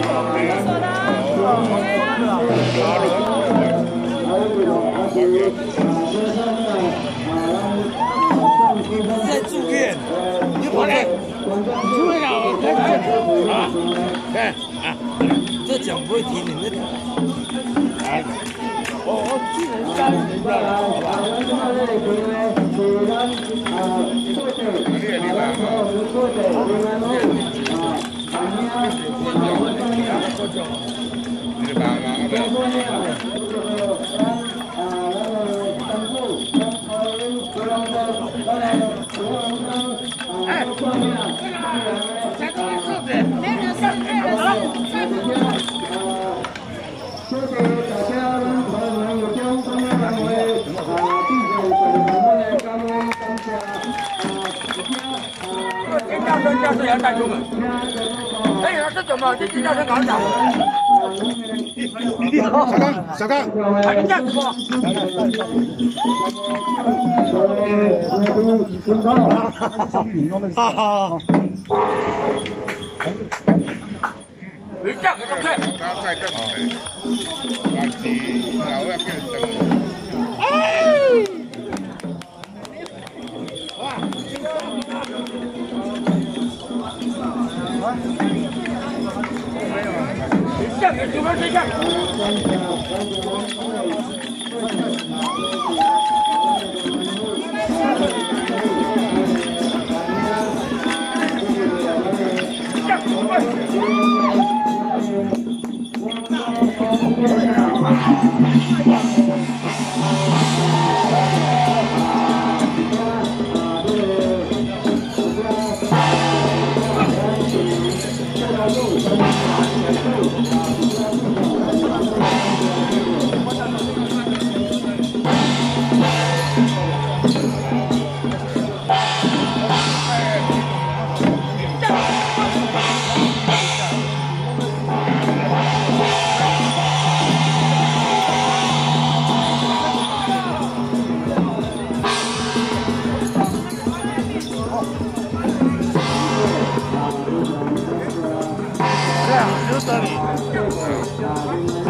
在住院，你跑来，出来了，看啊，这讲不会听你们。哎，我去人家人家了，好吧？驾驶员带出门，哎呀，这怎么？这驾驶刚讲小刚， 还是这样说。哈哈。你这样给他退。下面这边谁下？这里。